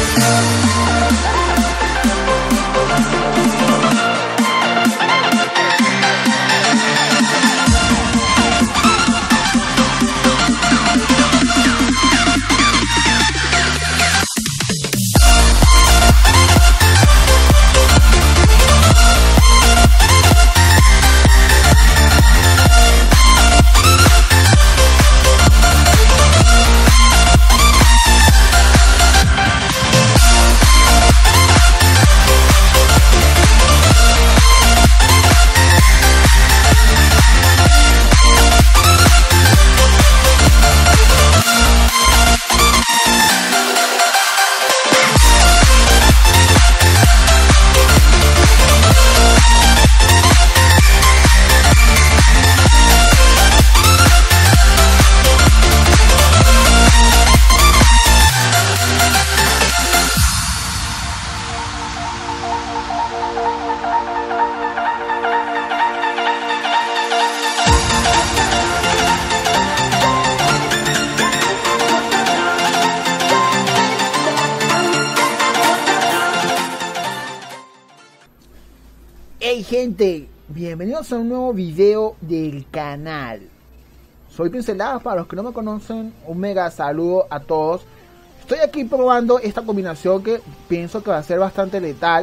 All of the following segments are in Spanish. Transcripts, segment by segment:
Hey gente, bienvenidos a un nuevo video del canal. Soy Pinceladas, para los que no me conocen, un mega saludo a todos. Estoy aquí probando esta combinación que pienso que va a ser bastante letal.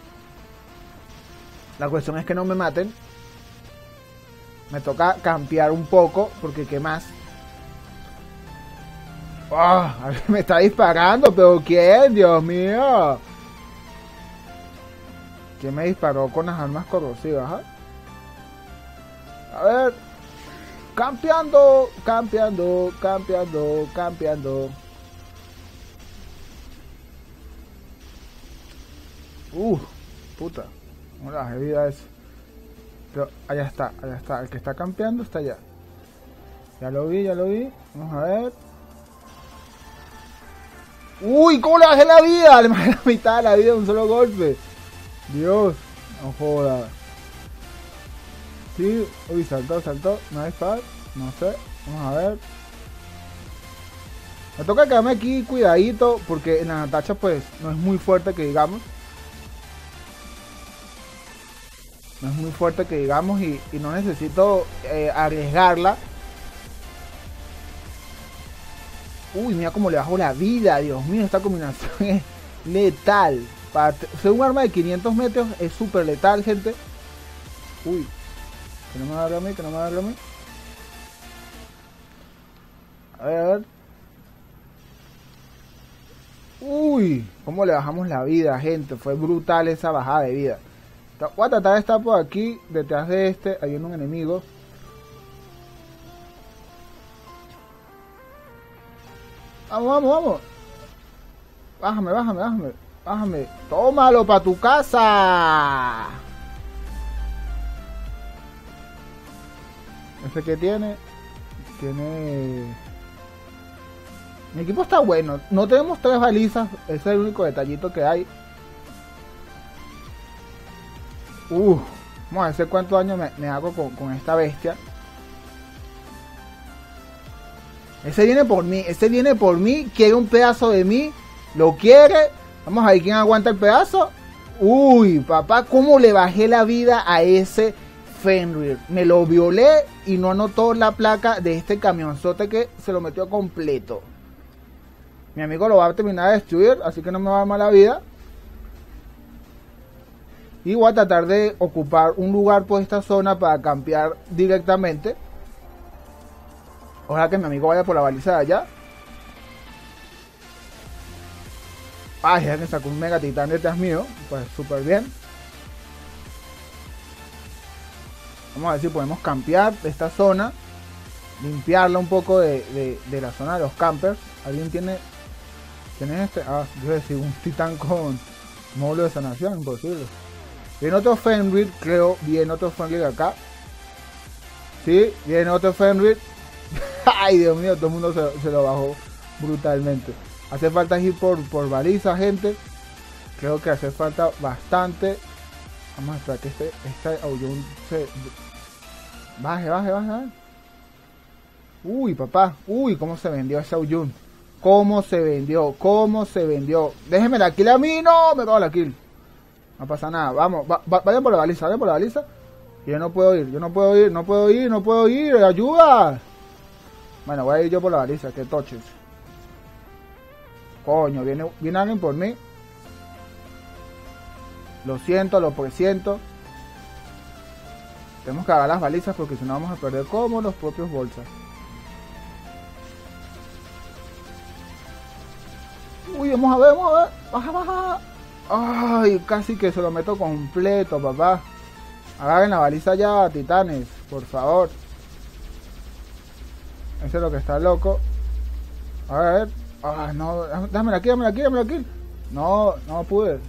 La cuestión es que no me maten. Me toca campear un poco, porque qué más. Oh, me está disparando, pero ¿quién? Dios mío. ¿Quién me disparó con las armas corrosivas? A ver. Campeando. Puta. ¿Cómo la bajé vida ese? Pero allá está. El que está campeando está allá. Ya lo vi. Vamos a ver. Uy, ¿cómo le bajé la vida? Le bajé la mitad de la vida de un solo golpe. Dios, no joda. Sí, uy, saltó. Nice pass, no sé, vamos a ver. Me toca quedarme aquí cuidadito, porque en las atachas pues no es muy fuerte que digamos. Y no necesito arriesgarla. Uy, mira cómo le bajo la vida, Dios mío, esta combinación es letal. Para ser un arma de 500 metros es súper letal, gente. Uy, que no me agarre a mí. A ver. Uy, cómo le bajamos la vida, gente. Fue brutal esa bajada de vida. Voy a tratar de estar por aquí, detrás de este. Hay un enemigo. Vamos. Bájame. Tómalo para tu casa. Ese que tiene. Mi equipo está bueno. No tenemos 3 balizas. Ese es el único detallito que hay. Vamos a ver cuánto daño me hago con esta bestia. Ese viene por mí. Quiere un pedazo de mí. Lo quiere. Vamos a ver quién aguanta el pedazo. Uy, papá, cómo le bajé la vida a ese Fenrir. Me lo violé y no anotó la placa de este camionzote que se lo metió completo. Mi amigo lo va a terminar de destruir, así que no me va a dar mala vida. Y voy a tratar de ocupar un lugar por esta zona para campear directamente. Ojalá que mi amigo vaya por la baliza de allá. Ay, ya que sacó un mega titán detrás mío. Pues súper bien. Vamos a ver si podemos campear esta zona. Limpiarla un poco de la zona de los campers. ¿Alguien tiene este? Ah, yo decía un titán con módulo de sanación. Imposible. Viene otro Fenrir, creo. Viene otro Fenrir acá. Sí, viene otro Fenrir. Ay, Dios mío, todo el mundo se lo bajó brutalmente. Hace falta ir por baliza, gente. Creo que hace falta bastante. Vamos a esperar que este aullón se... Baje. Uy, papá. Uy, cómo se vendió ese aullón. ¿Cómo se vendió? ¿Cómo se vendió? Déjenme la kill a mí. No, me robo la kill. No pasa nada. Vamos, vayan por la baliza, vayan por la baliza. Yo no puedo ir, yo no puedo ir, no puedo ir, no puedo ir. ¡Ayuda! Bueno, voy a ir yo por la baliza, que toches. Coño, viene alguien por mí. Lo siento, lo presiento. Tenemos que agarrar las balizas porque si no vamos a perder como los propios bolsas. Uy, vamos a ver, vamos a ver. Baja, baja. Ay, casi que se lo meto completo, papá. Agarren la baliza ya, titanes, por favor. Ese es lo que está loco. A ver. Ah, no, dámela aquí, dámela aquí, dámela aquí. No, no pude.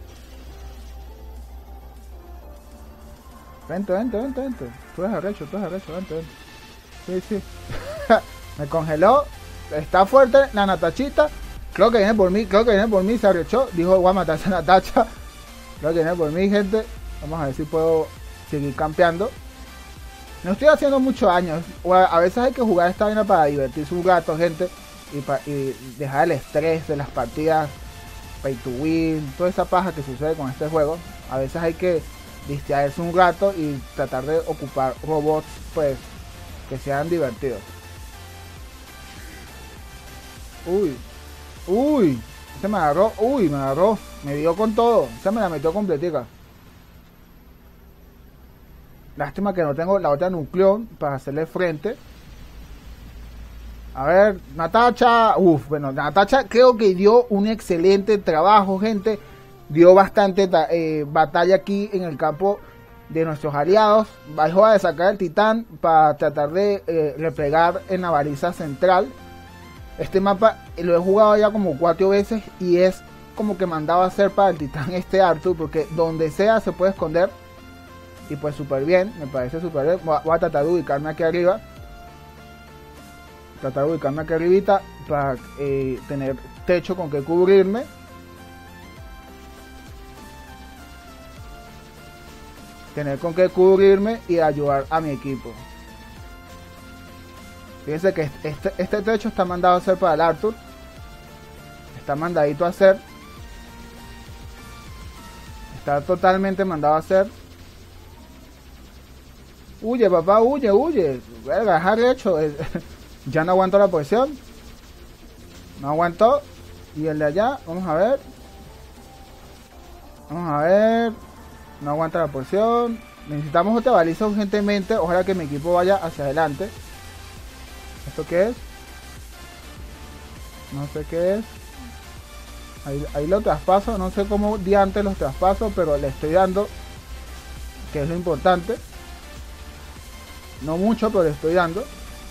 Vente, vente, vente, vente. Tú eres arrecho, vente, vente. Sí, sí. Me congeló. Está fuerte la Natachita. Creo que viene por mí, se arrechó. Dijo, voy a matar a esa Natacha. Creo que viene por mí, gente. Vamos a ver si puedo seguir campeando. No estoy haciendo mucho daño. A veces hay que jugar esta vaina para divertirse un rato, gente. Y dejar el estrés de las partidas pay to win, toda esa paja que sucede con este juego. A veces hay que distraerse un rato y tratar de ocupar robots pues que sean divertidos. Uy, se me agarró, me dio con todo, se me la metió completica. Lástima que no tengo la otra nucleón para hacerle frente. A ver, Natacha. Bueno, Natacha creo que dio un excelente trabajo, gente. Dio bastante batalla aquí en el campo de nuestros aliados. Bajó a sacar el titán para tratar de replegar en la baliza central. Este mapa lo he jugado ya como 4 veces y es como que mandaba a hacer para el titán Arthur, porque donde sea se puede esconder. Y pues súper bien, me parece súper bien. Voy a tratar de ubicarme aquí arriba. Tratar de ubicarme aquí arribita para tener techo con que cubrirme. Tener con que cubrirme y ayudar a mi equipo. Fíjense que este techo está mandado a hacer para el Arthur. Está mandadito a hacer. Está totalmente mandado a hacer. Huye, papá, huye. Verga, dejar hecho. Ya no aguanto la posición. No aguantó. Y el de allá, vamos a ver. Vamos a ver. No aguanta la posición. Necesitamos otra baliza urgentemente. Ojalá que mi equipo vaya hacia adelante. ¿Esto qué es? No sé qué es. Ahí lo traspaso. No sé cómo di antes los traspasos, pero le estoy dando. Que es lo importante. No mucho, pero le estoy dando.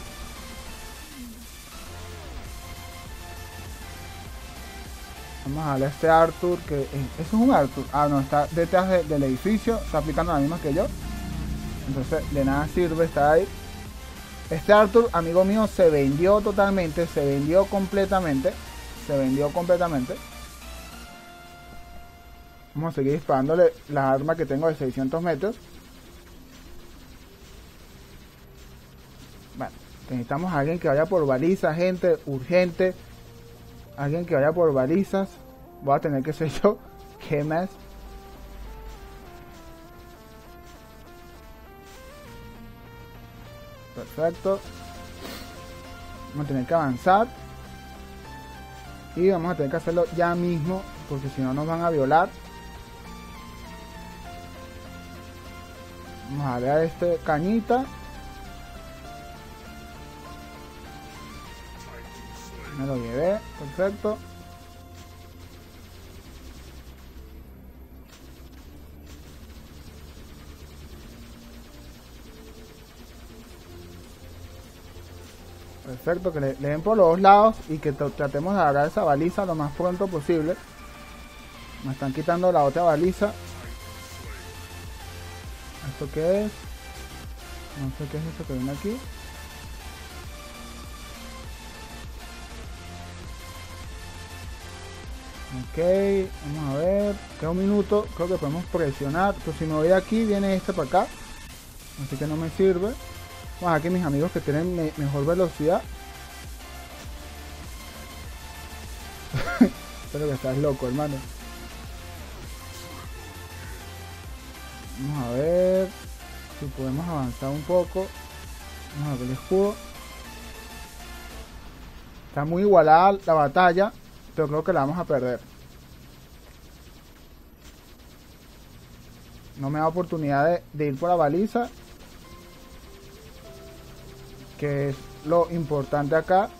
Vamos a darle a este Arthur, que eso es un Arthur. Ah, no, está detrás del edificio, está aplicando la misma que yo. Entonces de nada sirve estar ahí. Este Arthur, amigo mío, se vendió totalmente, se vendió completamente. Vamos a seguir disparándole la arma que tengo de 600 metros. Bueno, necesitamos a alguien que vaya por balizas, gente, urgente. Alguien que vaya por balizas. Voy a tener que ser yo. ¿Qué más? Perfecto. Vamos a tener que avanzar. Y vamos a tener que hacerlo ya mismo, porque si no nos van a violar. Vamos a darle a este cañita. Me lo llevé, perfecto. Perfecto, que le den por los dos lados y que tratemos de agarrar esa baliza lo más pronto posible. Me están quitando la otra baliza. ¿Esto qué es? No sé qué es eso que viene aquí. Ok, vamos a ver, queda un minuto, creo que podemos presionar, pues si me voy de aquí viene este para acá, así que no me sirve. Vamos aquí mis amigos que tienen mejor velocidad. Pero que estás loco, hermano. Vamos a ver si podemos avanzar un poco. Vamos a ver el escudo. Está muy igualada la batalla, pero creo que la vamos a perder. No me da oportunidad de ir por la baliza, que es lo importante acá.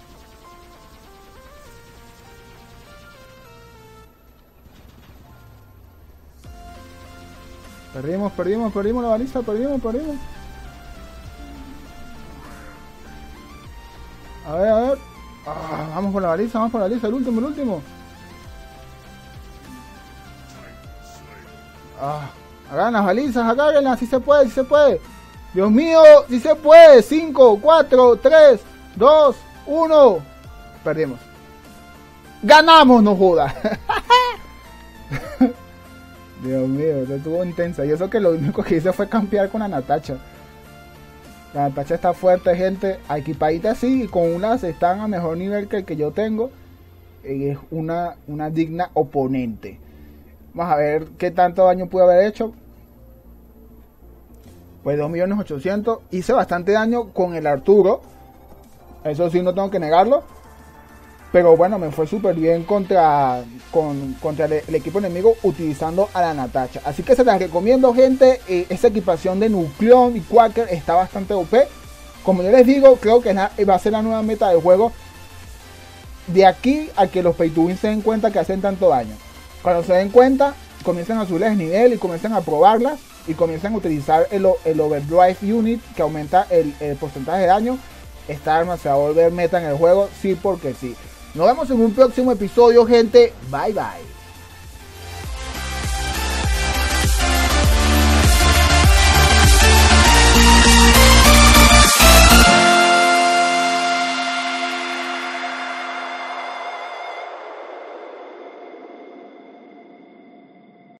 Perdimos la baliza, perdimos. A ver. Vamos por la baliza, el último. Hagan las balizas, háganlas, si se puede. Dios mío, si se puede. 5, 4, 3, 2, 1. Perdimos. Ganamos, no jodas. Dios mío, esto estuvo intensa. Y eso que lo único que hice fue campear con la Natacha. La Natacha está fuerte, gente. Equipadita así, y con unas están a mejor nivel que el que yo tengo. Y es una digna oponente. Vamos a ver qué tanto daño pude haber hecho. Pues 2.800.000. Hice bastante daño con el Arturo. Eso sí, no tengo que negarlo. Pero bueno, me fue súper bien contra el equipo enemigo utilizando a la Natacha. Así que se las recomiendo, gente. Esa equipación de Nucleon y Quaker está bastante OP. Como yo les digo, creo que va a ser la nueva meta del juego. De aquí a que los Pay to Win se den cuenta que hacen tanto daño. Cuando se den cuenta, comienzan a subirles nivel y comienzan a probarlas. Y comienzan a utilizar el Overdrive Unit, que aumenta el porcentaje de daño. Esta arma se va a volver meta en el juego, sí porque sí. Nos vemos en un próximo episodio, gente. Bye bye.